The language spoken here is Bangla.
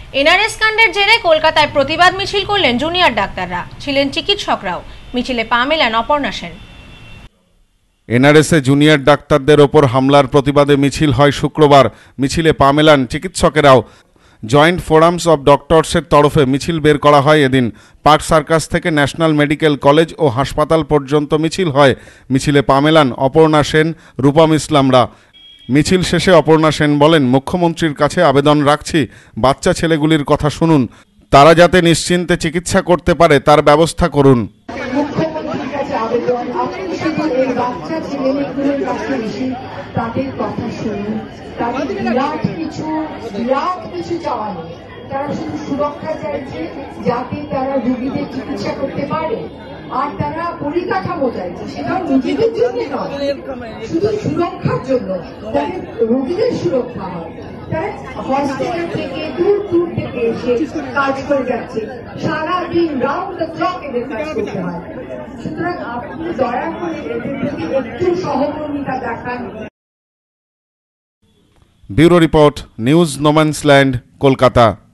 এনআরএস কাণ্ডের জেরে কলকাতায় প্রতিবাদ মিছিল করলেন জুনিয়র ডাক্তাররা, ছিলেন চিকিৎসকরাও। মিছিলে পা মেলান অপর্ণা সেন। এনআরএসে জুনিয়র ডাক্তারদের ওপর হামলার প্রতিবাদে মিছিল হয় শুক্রবার। মিছিলে পা মেলান চিকিৎসকেরাও। জয়েন্ট ফোরামস অব ডক্টরসের তরফে মিছিল বের করা হয় এদিন। পার্ক সার্কাস থেকে ন্যাশনাল মেডিকেল কলেজ ও হাসপাতাল পর্যন্ত মিছিল হয়। মিছিলে পা মেলান অপর্ণা সেন, রূপম ইসলামরা। মিছিল শেষে অপর্ণা সেন বলেন, মুখ্যমন্ত্রীর কাছে আবেদন রাখছি, বাচ্চা ছেলেগুলির কথা শুনুন, তারা যাতে নিশ্চিন্তে চিকিৎসা করতে পারে তার ব্যবস্থা করুন। মুখ্যমন্ত্রীর কাছে আবেদন, আপনি শুধু এই বাচ্চা ছেলেমেয়েগুলোর কাছে এসে তাদের কথা শুনুন। তাদের বিরাট কিছু চাওয়া নেই, তারা শুধু সুরক্ষা চাইছে যাতে তারা রোগীদের চিকিৎসা করতে পারে। আর তারা পরিকাঠামো চাইছে, সেটাও নিজেদের জন্য নয়, শুধু সুরক্ষার জন্য, যাতে রোগীদের সুরক্ষা হয়। তারা হসপিটাল থেকে দূর থেকে এসে কাজ করে যাচ্ছে, সারাদিন রাউন্ড দ্য ক্লক এদের কাজ করতে হয়। সুতরাং আপনি দয়া করে এদের প্রতি একটু সহমর্মিতা দেখান। Bureau report, news no man's land, Kolkata.